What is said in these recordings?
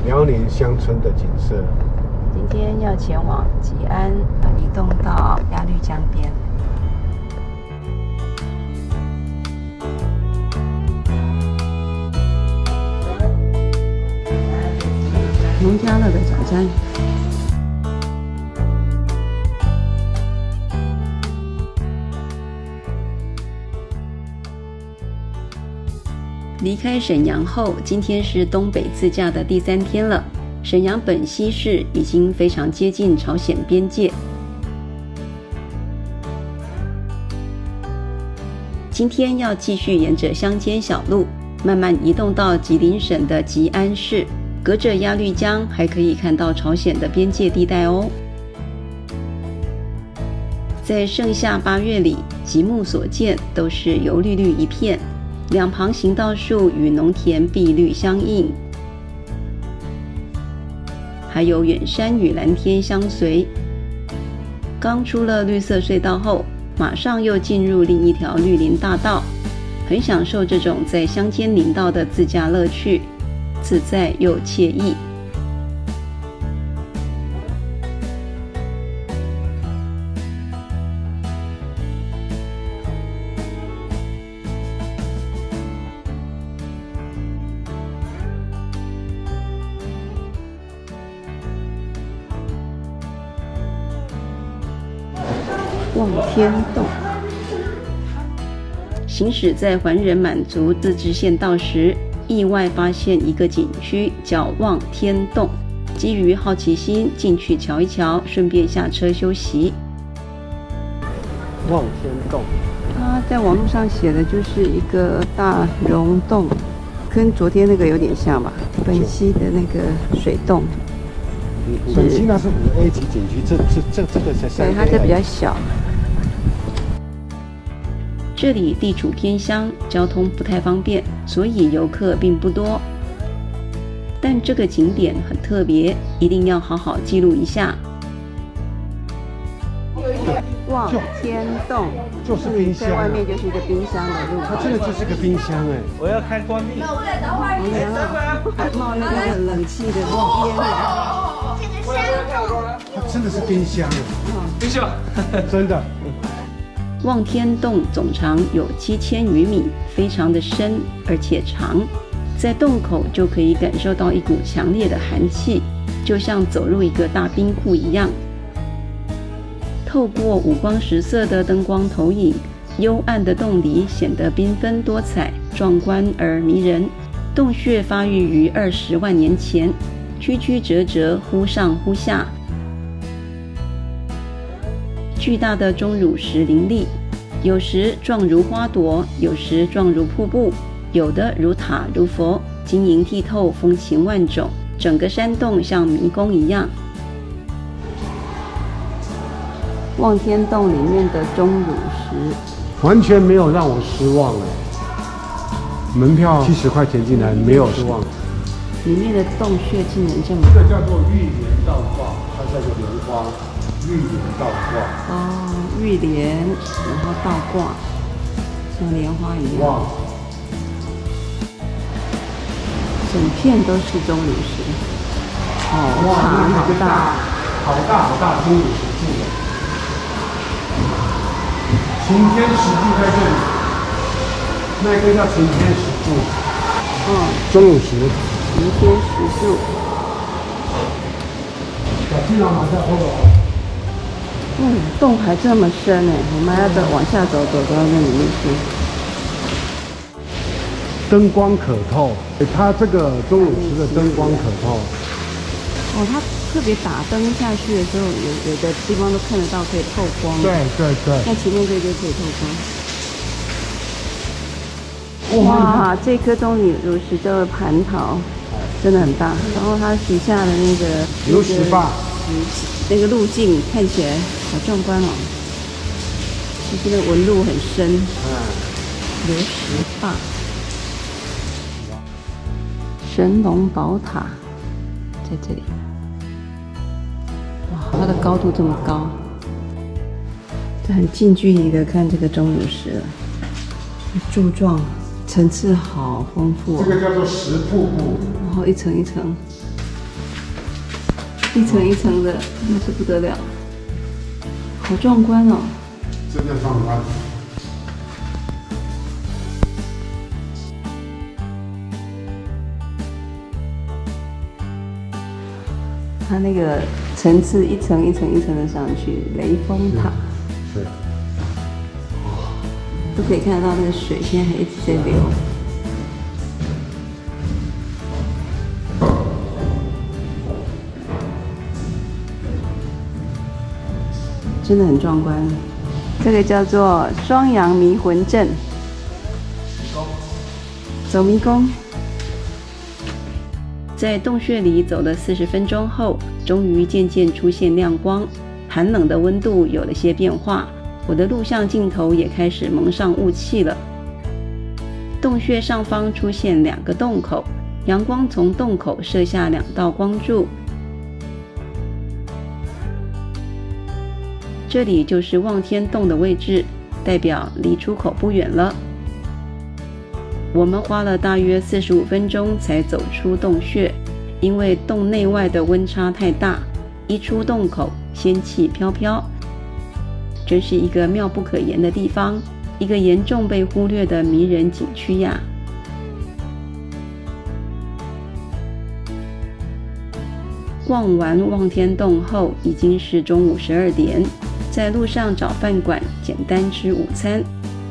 辽宁乡村的景色。 今天要前往吉安，移动到鸭绿江边。农家乐的早餐。离开沈阳后，今天是东北自驾的第3天了。沈阳本溪市已经非常接近朝鲜边界。今天要继续沿着乡间小路，慢慢移动到吉林省的吉安市，隔着鸭绿江还可以看到朝鲜的边界地带哦。在盛夏8月里，极目所见都是油绿绿一片。两旁行道树与农田碧绿相映，还有远山与蓝天相随。刚出了绿色隧道后，马上又进入另一条绿林大道，很享受这种在乡间林道的自驾乐趣，自在又惬意。望天洞，行驶在环仁满族自治县道时，意外发现一个景区叫望天洞，基于好奇心进去瞧一瞧，顺便下车休息。 望天洞， 它在网络上写的就是一个大溶洞，跟昨天那个有点像吧？本溪的那个水洞。 本溪那是5A 级景区，这个才3A。 对，它这比较小。这里地处偏乡，交通不太方便，所以游客并不多。但这个景点很特别，一定要好好记录一下。望天洞就是冰箱， 在外面就是一个冰箱的路， 它真的就是个冰箱哎！ 我要开关闭。 还冒那个冷气的烟来。 它真的是冰箱哎！ 冰箱， 真的。 望天洞总长有7000余米，非常的深而且长，在洞口就可以感受到一股强烈的寒气，就像走入一个大冰库一样。透过五光十色的灯光投影，幽暗的洞里显得缤纷多彩、壮观而迷人。洞穴发育于20万年前，曲曲折折，忽上忽下。巨大的钟乳石林立，有时状如花朵，有时状如瀑布，有的如塔如佛，晶莹剔透，风情万种。整个山洞像迷宫一样。望天洞里面的钟乳石完全没有让我失望哎！门票70块钱进来，没有失望。 里面的洞穴竟然这么这个叫做玉莲倒挂，它叫做莲花。玉莲倒挂哦，玉莲，然后倒挂，像莲花一样。哇！整片都是钟乳石，好长好大， 好大钟乳石柱的。擎天石柱在这里，那个叫擎天石柱。钟乳石。 擎天石柱。洞还这么深呢，我们还要往下走到那里面去。 灯光可透，它这个钟乳石的灯光可透。 哦，它特别打灯下去的时候，有的地方都看得到，可以透光。 对。 像前面这就可以透光。哇，这颗钟乳石叫做蟠桃，真的很大。然后它底下的那个流石坝。 那个路径看起来好壮观哦，其实那纹路很深。流石坝，神龙宝塔在这里。哇，它的高度这么高，这很近距离的看这个钟乳石了，柱状，层次好丰富哦。 这个叫做石瀑布， 然后一层一层。 一层一层的，那是不得了，好壮观哦！ 真的壮观。 它那个层次一层一层一层的上去，雷峰塔， 对， 都可以看得到那个水现在还一直在流。真的很壮观，这个叫做双阳迷魂阵，走迷宫。在洞穴里走了40分钟后，终于渐渐出现亮光，寒冷的温度有了些变化，我的录像镜头也开始蒙上雾气了。洞穴上方出现2个洞口，阳光从洞口射下2道光柱。这里就是望天洞的位置，代表离出口不远了。我们花了大约45分钟才走出洞穴，因为洞内外的温差太大，一出洞口仙气飘飘，真是一个妙不可言的地方，一个严重被忽略的迷人景区呀。逛完望天洞后，已经是中午12点，在路上找饭馆简单吃午餐。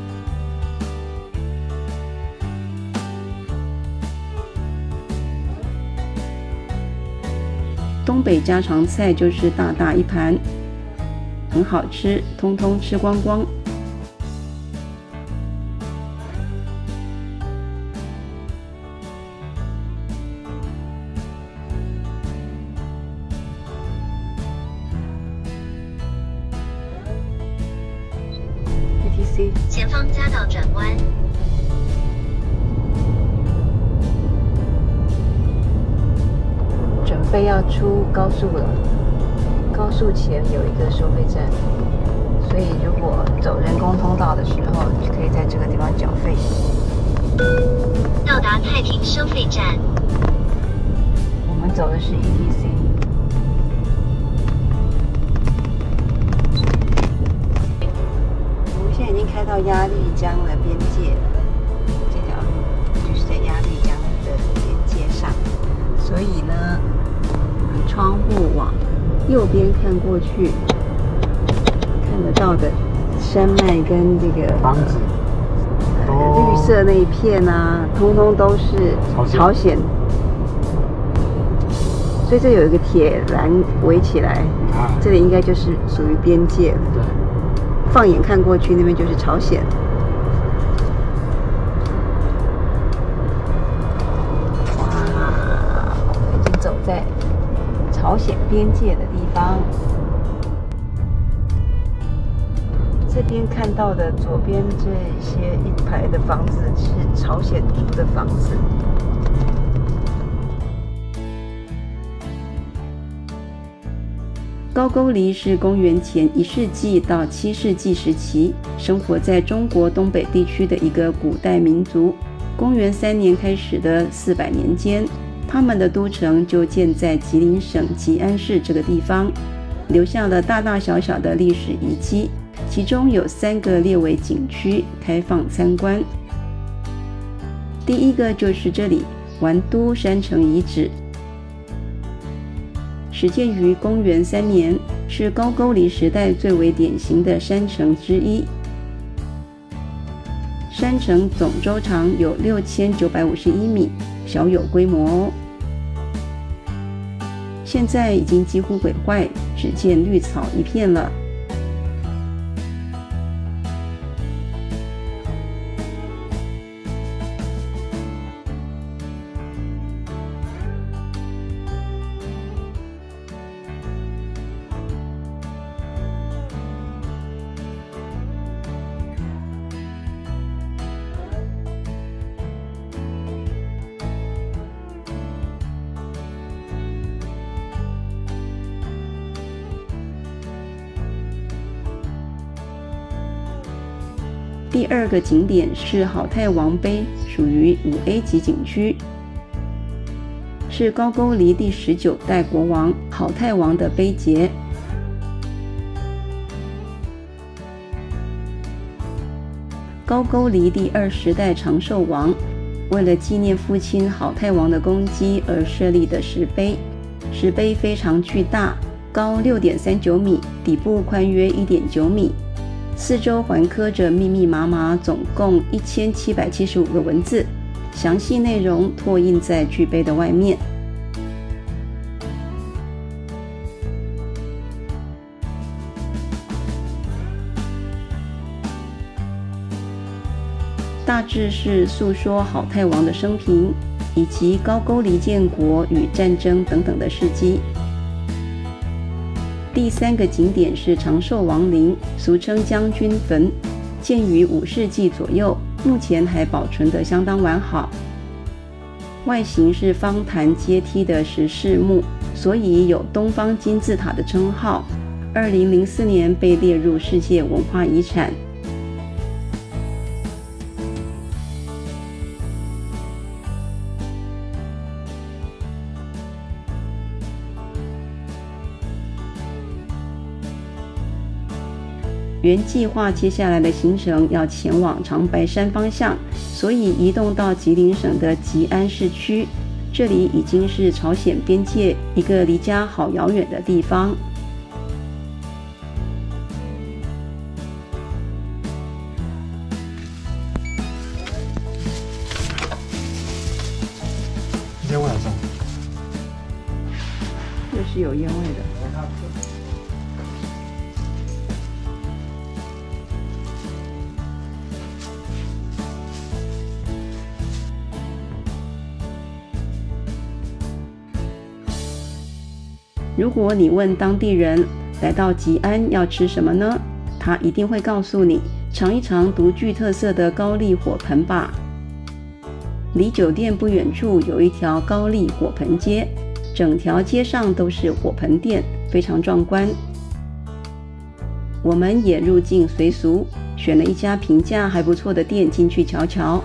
东北家常菜就是大大一盘，很好吃，通通吃光光。ATC 前方夹道转弯。 准备要出高速了，高速前有一个收费站，所以如果走人工通道的时候，就可以在这个地方缴费。 到达太平收费站。 我们走的是 ETC。我们现在已经开到鸭绿江的边界了，这条路就是在鸭绿江的边界上，所以呢，窗户往右边看过去，看得到的山脉跟这个房子， 绿色那一片啊，通通都是朝鲜，所以这有一个铁栏围起来，这里应该就是属于边界了。 对， 放眼看过去，那边就是朝鲜。哇，已经走在朝鲜边界的地方。这边看到的左边这些一排的房子是朝鲜族的房子。高句丽是公元前1世纪到7世纪时期生活在中国东北地区的一个古代民族。公元3年开始的400年间，他们的都城就建在吉林省吉安市这个地方，留下了大大小小的历史遗迹，其中有3个列为景区，开放参观。第一个就是这里完都山城遗址，始建于公元3年，是高句丽时代最为典型的山城之一。山城总周长有6951米，小有规模哦。现在已经几乎毁坏，只见绿草一片了。第二个景点是好太王碑，属于5A 级景区。 是高句丽第19代国王好太王的碑碣。高句丽第20代长寿王为了纪念父亲好太王的功绩而设立的石碑，石碑非常巨大，高6.39米，底部宽约1.9米，四周环刻着密密麻麻总共1775个文字，详细内容拓印在巨碑的外面。大致是诉说好太王的生平，以及高句丽建国与战争等等的事迹。第3个景点是长寿王陵，俗称将军坟，建于5世纪左右，目前还保存得相当完好。外形是方坛阶梯的石室墓，所以有东方金字塔的称号。2004年被列入世界文化遗产。原计划接下来的行程要前往长白山方向，所以移动到吉林省的吉安市区。这里已经是朝鲜边界一个离家好遥远的地方。 烟味很重， 这是有烟味的。如果你问当地人来到吉安要吃什么呢？他一定会告诉你，尝一尝独具特色的高丽火盆吧。离酒店不远处有一条高丽火盆街，整条街上都是火盆店，非常壮观。我们也入境随俗，选了一家评价还不错的店进去瞧瞧。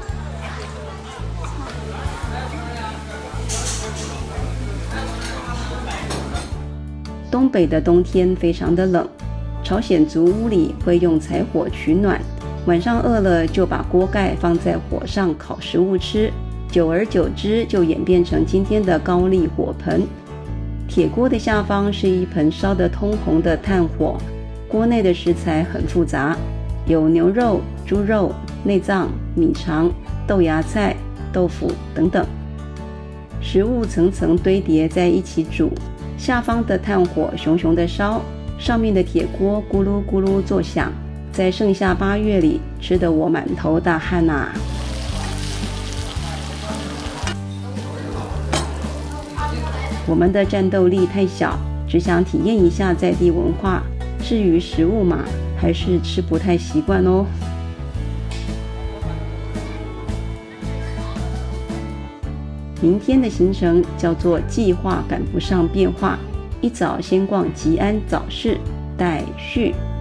东北的冬天非常的冷，朝鲜族屋里会用柴火取暖，晚上饿了就把锅盖放在火上烤食物吃，久而久之就演变成今天的高丽火盆。铁锅的下方是一盆烧得通红的炭火，锅内的食材很复杂，有牛肉、猪肉、内脏、米肠、豆芽菜、豆腐等等，食物层层堆叠在一起煮。下方的炭火熊熊的烧，上面的铁锅咕噜咕噜作响，在盛夏8月里吃得我满头大汗啊！我们的战斗力太小，只想体验一下在地文化，至于食物嘛，还是吃不太习惯哦。明天的行程叫做计划赶不上变化，一早先逛吉安早市，待续。